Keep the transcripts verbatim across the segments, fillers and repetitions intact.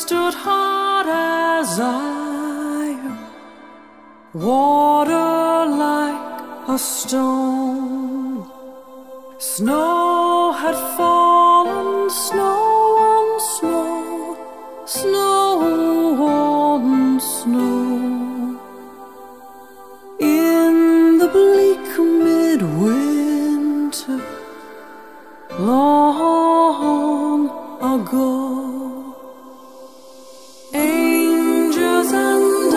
stood hard as iron, water like a stone. Snow had fallen, snow on snow, snow on snow. In the bleak midwinter, long ago. Angels and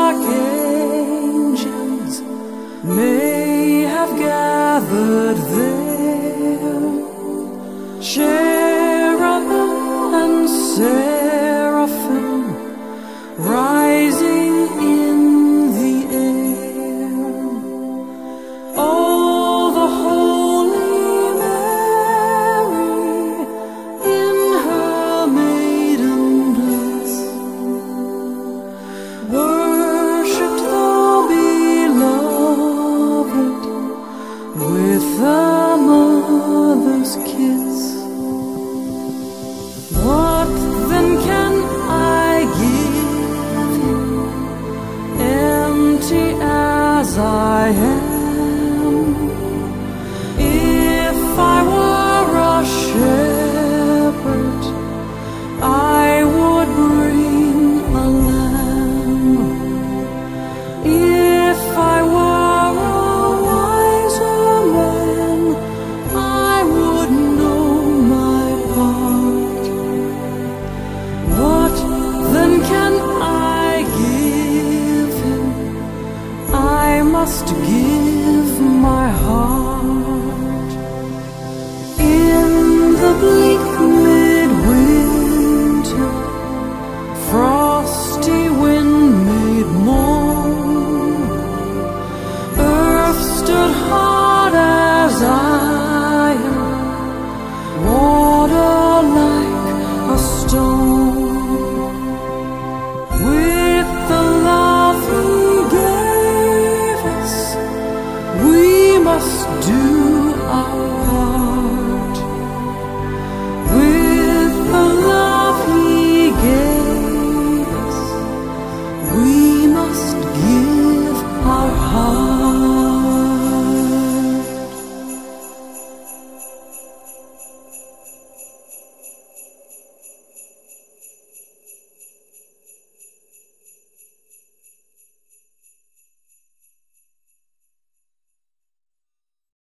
archangels may have gathered there, cherubim and seraphim